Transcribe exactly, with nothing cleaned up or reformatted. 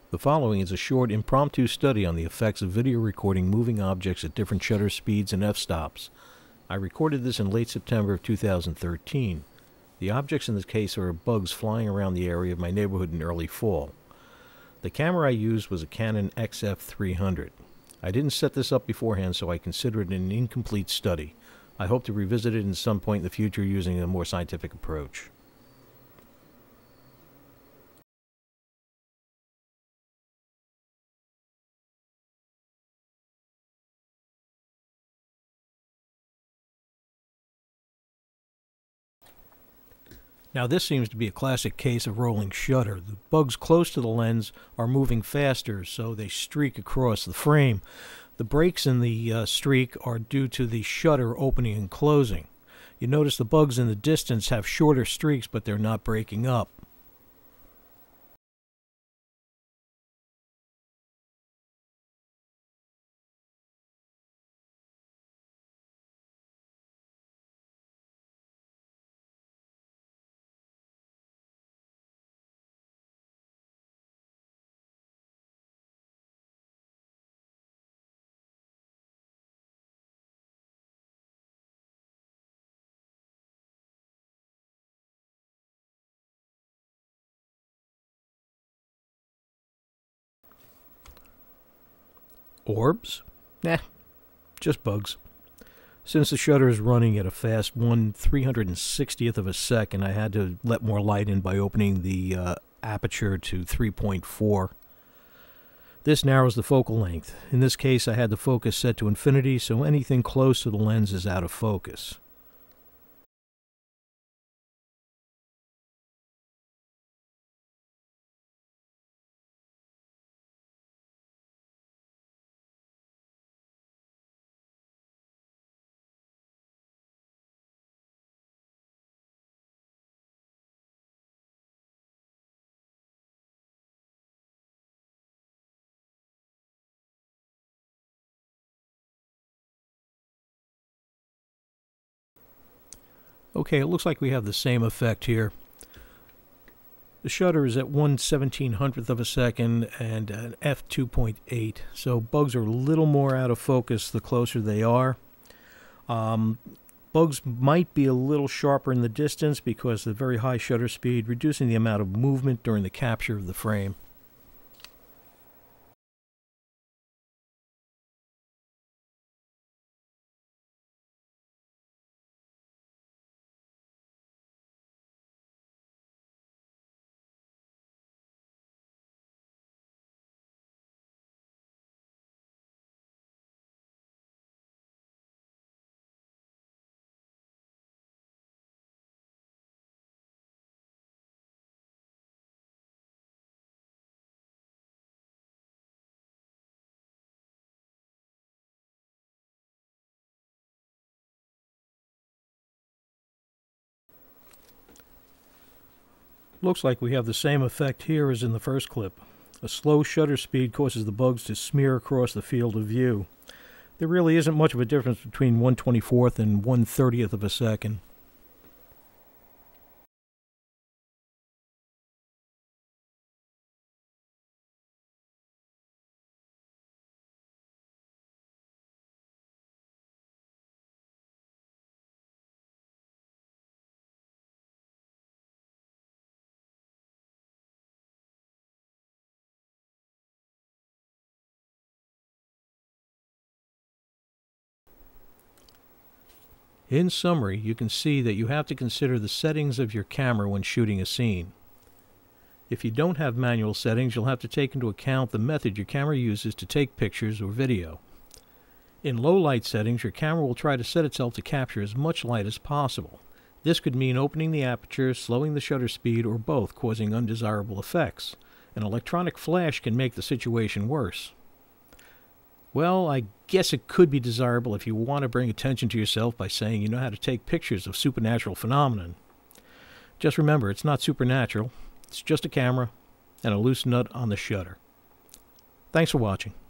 The following is a short impromptu study on the effects of video recording moving objects at different shutter speeds and f-stops. I recorded this in late September of two thousand thirteen. The objects in this case are bugs flying around the area of my neighborhood in early fall. The camera I used was a Canon X F three hundred. I didn't set this up beforehand, so I consider it an incomplete study. I hope to revisit it at some point in the future using a more scientific approach. Now this seems to be a classic case of rolling shutter. The bugs close to the lens are moving faster, so they streak across the frame. The breaks in the uh, streak are due to the shutter opening and closing. You notice the bugs in the distance have shorter streaks, but they're not breaking up. Orbs? Nah, just bugs. Since the shutter is running at a fast one three hundred sixtieth of a second, I had to let more light in by opening the uh, aperture to three point four. This narrows the focal length. In this case, I had the focus set to infinity, so anything close to the lens is out of focus. Okay, it looks like we have the same effect here. The shutter is at one seventeen hundredth of a second and an f two point eight, so bugs are a little more out of focus the closer they are. Um, bugs might be a little sharper in the distance because of the very high shutter speed, reducing the amount of movement during the capture of the frame. Looks like we have the same effect here as in the first clip. A slow shutter speed causes the bugs to smear across the field of view. There really isn't much of a difference between one twenty-fourth and one thirtieth of a second. In summary, you can see that you have to consider the settings of your camera when shooting a scene. If you don't have manual settings, you'll have to take into account the method your camera uses to take pictures or video. In low light settings, your camera will try to set itself to capture as much light as possible. This could mean opening the aperture, slowing the shutter speed, or both, causing undesirable effects. An electronic flash can make the situation worse. Well, I guess it could be desirable if you want to bring attention to yourself by saying you know how to take pictures of supernatural phenomenon. Just remember, it's not supernatural. It's just a camera and a loose nut on the shutter. Thanks for watching.